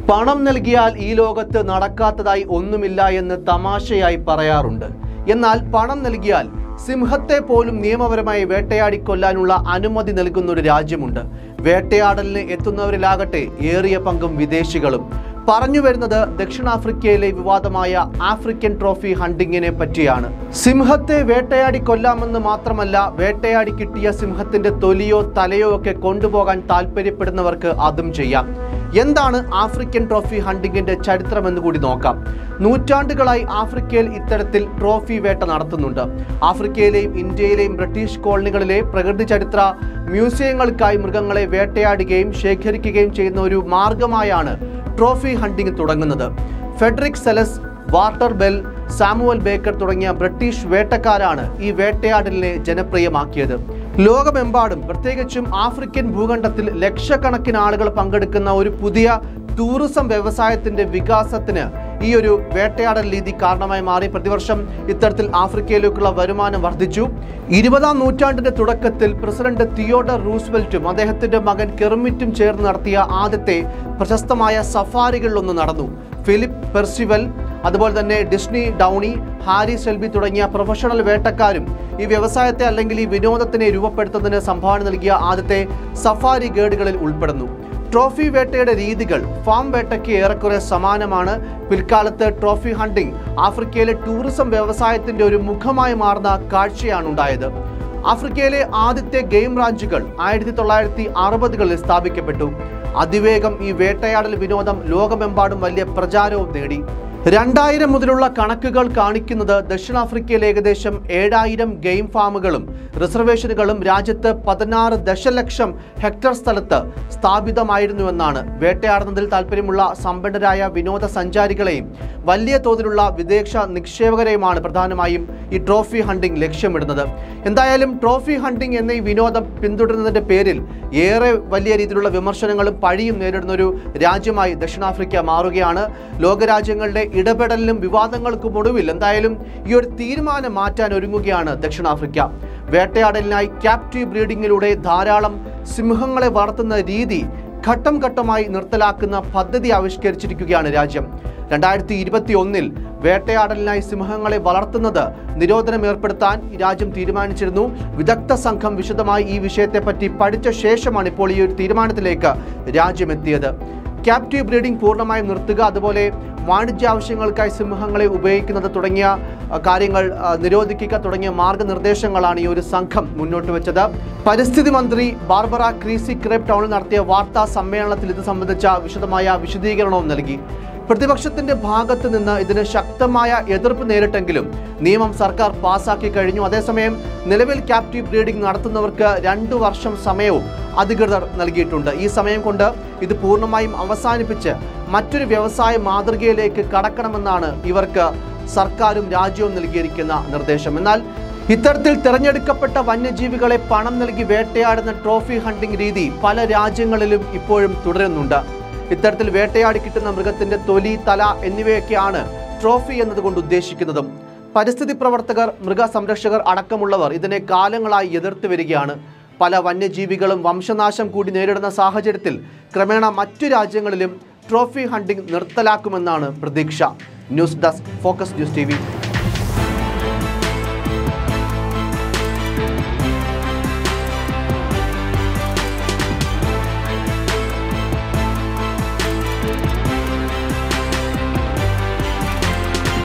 പണം നൽകിയാൽ ഈ ലോകത്ത് നടക്കാത്തതായി ഒന്നുമില്ല എന്ന് തമാശയായി പറയാറുണ്ട്. എന്നാൽ പണം നൽകിയാൽ സിംഹത്തെ പോലും നിയമപരമായി വേട്ടയാടി കൊല്ലാനുള്ള അനുമതി നൽകുന്ന ഒരു രാജ്യമുണ്ട്. വേട്ടയാടലിന് എത്തുന്നവരിലാകട്ടെ ഏറിയ പങ്കും വിദേശികളും. പറഞ്ഞു വരുന്നത് ദക്ഷിണാഫ്രിക്കയിലെ വിവാദമായ ആഫ്രിക്കൻ ട്രോഫി ഹണ്ടിങ്ങിനെ പറ്റിയാണ്. സിംഹത്തെ വേട്ടയാടി കൊല്ലാമെന്ന് മാത്രമല്ല, വേട്ടയാടി കിട്ടിയ സിംഹത്തിന്റെ തൊലിയോ തലയോ ഒക്കെ കൊണ്ടുപോകാൻ താല്പര്യപ്പെടുന്നവർക്ക് അതും ചെയ്യാം. എന്താണ് ആഫ്രിക്കൻ ട്രോഫി ഹണ്ടിങ്ങിന്റെ ചരിത്രമെന്ന് കൂടി നോക്കാം. നൂറ്റാണ്ടുകളായി ആഫ്രിക്കയിൽ ഇത്തരത്തിൽ ട്രോഫി വേട്ട നടത്തുന്നുണ്ട്. ആഫ്രിക്കയിലെയും ഇന്ത്യയിലെയും ബ്രിട്ടീഷ് കോളനികളിലെ പ്രകൃതി ചരിത്ര മ്യൂസിയങ്ങൾക്കായി മൃഗങ്ങളെ വേട്ടയാടുകയും ശേഖരിക്കുകയും ചെയ്യുന്ന ഒരു മാർഗമായാണ് ട്രോഫി ഹണ്ടിങ് തുടങ്ങുന്നത്. Frederick Selous, Walter Bell, Samuel Baker തുടങ്ങിയ ബ്രിട്ടീഷ് വേട്ടക്കാരാണ് ഈ വേട്ടയാടലിനെ ജനപ്രിയമാക്കിയത്. ലോകമെമ്പാടും പ്രത്യേകിച്ചും ആഫ്രിക്കൻ ഭൂഖണ്ഡത്തിൽ ലക്ഷക്കണക്കിന് ആളുകൾ പങ്കെടുക്കുന്ന ഒരു പുതിയ ടൂറിസം വ്യവസായത്തിന്റെ വികാസത്തിന് ഈ ഒരു വേട്ടയാടൽ രീതി കാരണമായി മാറി. പ്രതിവർഷം ഇത്തരത്തിൽ ആഫ്രിക്കയിലേക്കുള്ള വരുമാനം വർദ്ധിച്ചു. 20-ാം നൂറ്റാണ്ടിന്റെ തുടക്കത്തിൽ പ്രസിഡന്റ് തിയോഡർ റൂസ്വെൽറ്റും അദ്ദേഹത്തിന്റെ മകൻ കെർമിറ്റും ചേർന്ന് നടത്തിയ ആദ്യത്തെ പ്രശസ്തമായ സഫാരികളിലൊന്ന് നടന്നു. ഫിലിപ്പ് പെർസിവൽ, അതുപോലെ തന്നെ ഡിസ്നി ഡൗണി, ഹാരി സെൽബി തുടങ്ങിയ പ്രൊഫഷണൽ വേട്ടക്കാരും ഈ വ്യവസായത്തെ അല്ലെങ്കിൽ ഈ വിനോദത്തിനെ രൂപപ്പെടുത്തുന്നതിന് സംഭാവന നൽകിയ ആദ്യത്തെ സഫാരി ഗൈഡുകളിൽ ഉൾപ്പെടുന്നു. ട്രോഫി വേട്ടയുടെ രീതികൾ ഫാം വേട്ടയ്ക്ക് ഏറെക്കുറെ സമാനമാണ്. പിൽക്കാലത്ത് ട്രോഫി ഹണ്ടിങ് ആഫ്രിക്കയിലെ ടൂറിസം വ്യവസായത്തിന്റെ ഒരു മുഖമായി മാറുന്ന കാഴ്ചയാണ് ഉണ്ടായത്. ആഫ്രിക്കയിലെ ആദ്യത്തെ ഗെയിം റാഞ്ചുകൾ 1960കളിൽ സ്ഥാപിക്കപ്പെട്ടു. അതിവേഗം ഈ വേട്ടയാടൽ വിനോദം ലോകമെമ്പാടും വലിയ പ്രചാരവും നേടി. 2000 മുതലുള്ള കണക്കുകൾ കാണിക്കുന്നത് ദക്ഷിണാഫ്രിക്കയിൽ ഏകദേശം 7000 ഗെയിം ഫാമുകളും റിസർവേഷനുകളും രാജ്യത്ത് 16 ദശലക്ഷം ഹെക്ടർ സ്ഥലത്ത് സ്ഥാപിതമായിരുന്നുവെന്നാണ്. വേട്ടയാടുന്നതിൽ താല്പര്യമുള്ള സമ്പന്നരായ വിനോദസഞ്ചാരികളെയും വലിയ തോതിലുള്ള വിദേശ നിക്ഷേപകരെയുമാണ് പ്രധാനമായും ഈ ട്രോഫി ഹണ്ടിങ് ലക്ഷ്യമിടുന്നത്. എന്തായാലും ട്രോഫി ഹണ്ടിങ് എന്ന ഈ വിനോദം പിന്തുടരുന്നതിന്റെ പേരിൽ ഏറെ വലിയ രീതിയിലുള്ള വിമർശനങ്ങളും പഴിയും നേരിടുന്ന ഒരു രാജ്യമായി ദക്ഷിണാഫ്രിക്ക മാറുകയാണ്. ലോകരാജ്യങ്ങളുടെ ഇടപെടലിനും വിവാദങ്ങൾക്കും ഒടുവിൽ എന്തായാലും ഈ ഒരു തീരുമാനം മാറ്റാൻ ഒരുങ്ങുകയാണ് ദക്ഷിണാഫ്രിക്ക. വേട്ടയാടലിനായി ക്യാപ്റ്റീവ് ബ്രീഡിങ്ങിലൂടെ ധാരാളം സിംഹങ്ങളെ വളർത്തുന്ന രീതി ഘട്ടം ഘട്ടമായി നിർത്തലാക്കുന്ന പദ്ധതി ആവിഷ്കരിച്ചിരിക്കുകയാണ് രാജ്യം. 2021-ൽ വേട്ടയാടലിനായി സിംഹങ്ങളെ വളർത്തുന്നത് നിരോധനം ഏർപ്പെടുത്താൻ രാജ്യം തീരുമാനിച്ചിരുന്നു. വിദഗ്ധ സംഘം വിശദമായി ഈ വിഷയത്തെപ്പറ്റി പഠിച്ച ശേഷമാണ് ഇപ്പോൾ ഈ ഒരു തീരുമാനത്തിലേക്ക് രാജ്യം എത്തിയത്. ക്യാപ്റ്റീവ് ബ്രീഡിംഗ് പൂർണ്ണമായും നിർത്തുക, അതുപോലെ വാണിജ്യ ആവശ്യങ്ങൾക്കായി സിംഹങ്ങളെ ഉപയോഗിക്കുന്നത് തുടങ്ങിയ കാര്യങ്ങൾ നിരോധിക്കുക തുടങ്ങിയ മാർഗനിർദ്ദേശങ്ങളാണ് ഈ ഒരു സംഘം മുന്നോട്ട് വെച്ചത്. പരിസ്ഥിതി മന്ത്രി ബാർബറ ക്രീസി ക്രേപ്പ് ടൗണിൽ നടത്തിയ വാർത്താ സമ്മേളനത്തിൽ ഇത് സംബന്ധിച്ച വിശദമായ വിശദീകരണവും നൽകി. പ്രതിപക്ഷത്തിന്റെ ഭാഗത്ത് നിന്ന് ഇതിന് ശക്തമായ എതിർപ്പ് നേരിട്ടെങ്കിലും നിയമം സർക്കാർ പാസാക്കി കഴിഞ്ഞു. അതേസമയം നിലവിൽ ക്യാപ്റ്റീവ് ബ്രീഡിംഗ് നടത്തുന്നവർക്ക് 2 വർഷം സമയവും അധികൃതർ നൽകിയിട്ടുണ്ട്. ഈ സമയം കൊണ്ട് ഇത് പൂർണ്ണമായും അവസാനിപ്പിച്ച് മറ്റൊരു വ്യവസായ മാതൃകയിലേക്ക് കടക്കണമെന്നാണ് ഇവർക്ക് സർക്കാരും രാജ്യവും നൽകിയിരിക്കുന്ന നിർദ്ദേശം. എന്നാൽ ഇത്തരത്തിൽ തിരഞ്ഞെടുക്കപ്പെട്ട വന്യജീവികളെ പണം നൽകി വേട്ടയാടുന്ന ട്രോഫി ഹണ്ടിങ് രീതി പല രാജ്യങ്ങളിലും ഇപ്പോഴും തുടരുന്നുണ്ട്. ഇത്തരത്തിൽ വേട്ടയാടി കിട്ടുന്ന മൃഗത്തിന്റെ തൊലി, തല എന്നിവയൊക്കെയാണ് ട്രോഫി എന്നതുകൊണ്ട് ഉദ്ദേശിക്കുന്നതും. പരിസ്ഥിതി പ്രവർത്തകർ, മൃഗസംരക്ഷകർ അടക്കമുള്ളവർ ഇതിനെ കാലങ്ങളായി എതിർത്ത് വരികയാണ്. പല വന്യജീവികളും വംശനാശം കൂടി നേരിടുന്ന സാഹചര്യത്തിൽ ക്രമേണ മറ്റു രാജ്യങ്ങളിലും ട്രോഫി ഹണ്ടിങ് നിർത്തലാക്കുമെന്നാണ് പ്രതീക്ഷ. News desk, focus news TV.